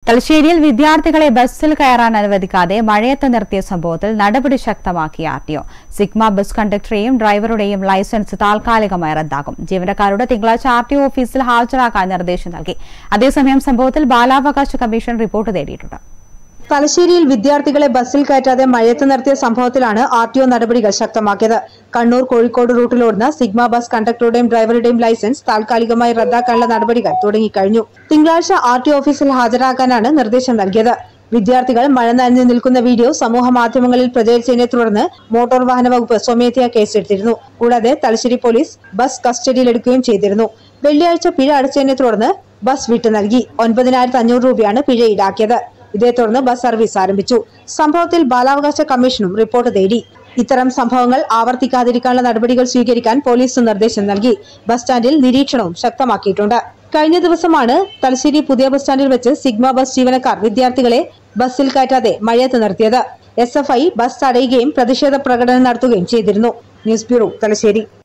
തലശ്ശേരിയിൽ വിദ്യാർത്ഥികളെ ബസ്സിൽ കയറാൻ അനുവദിക്കാതെ മഴയത്ത് നിർത്തിയ സംഭവത്തിൽ നടപടി ശക്തമാക്കി ആർടിഒ. സിഗ്മ ബസ് കണ്ടക്ടറെയും ഡ്രൈവറുടെയും ലൈസൻസ് താൽക്കാലികമായി റദ്ദാക്കും. ജീവനക്കാരുടെ തിങ്കളാഴ്ച ആർടിഒ ഓഫീസിൽ ഹാജരാക്കാൻ നിർദ്ദേശം നൽകി. അതേസമയം സംഭവത്തിൽ ബാലാവകാശ കമ്മീഷൻ റിപ്പോർട്ട് തേടിയിട്ടുണ്ട്. തലശ്ശേരിയിൽ വിദ്യാർത്ഥികളെ ബസ്സിൽ കയറ്റാതെ മഴയത്ത് നിർത്തിയ സംഭവത്തിലാണ് ആർടിഒ നടപടികൾ ശക്തമാക്കിയത്. കണ്ണൂർ കോഴിക്കോട് റൂട്ടിലോടുന്ന സിഗ്മ ബസ് കണ്ടക്ടറുടെയും ഡ്രൈവറുടെയും ലൈസൻസ് താൽക്കാലികമായി റദ്ദാക്കാനുള്ള നടപടികൾ തുടങ്ങിക്കഴിഞ്ഞു. തിങ്കളാഴ്ച ആർടിഒ ഓഫീസിൽ ഹാജരാക്കാനാണ് നിർദ്ദേശം നൽകിയത്. വിദ്യാർത്ഥികൾ മഴ നനഞ്ഞു നിൽക്കുന്ന വീഡിയോ സമൂഹ മാധ്യമങ്ങളിൽ പ്രചരിച്ചതിനെ തുടർന്ന് മോട്ടോർ വാഹന വകുപ്പ് സ്വമേധയാ കേസെടുത്തിരുന്നു. കൂടാതെ തലശ്ശേരി പോലീസ് ബസ് കസ്റ്റഡിയിലെടുക്കുകയും ചെയ്തിരുന്നു. വെള്ളിയാഴ്ച പിഴ അടച്ചതിനെ തുടർന്ന് ബസ് വിട്ടു നൽകി. 9,500 രൂപയാണ് പിഴ ഈടാക്കിയത്. ഇതേ തുടർന്ന് ബസ് സർവീസ് ആരംഭിച്ചു. സംഭവത്തിൽ ബാലാവകാശ കമ്മീഷനും റിപ്പോർട്ട് തേടി. ഇത്തരം സംഭവങ്ങൾ ആവർത്തിക്കാതിരിക്കാനുള്ള നടപടികൾ സ്വീകരിക്കാൻ പോലീസ് നിർദ്ദേശം നൽകി. ബസ് സ്റ്റാൻഡിൽ നിരീക്ഷണവും ശക്തമാക്കിയിട്ടുണ്ട്. കഴിഞ്ഞ ദിവസമാണ് തലശ്ശേരി പുതിയ ബസ് സ്റ്റാൻഡിൽ വെച്ച് സിഗ്മ ബസ് ജീവനക്കാർ വിദ്യാർത്ഥികളെ ബസ്സിൽ കയറ്റാതെ മഴയത്ത് നിർത്തിയത്. SFI ബസ് തടയുകയും പ്രതിഷേധ പ്രകടനം നടത്തുകയും ചെയ്തിരുന്നു. News bureau, Thalassery.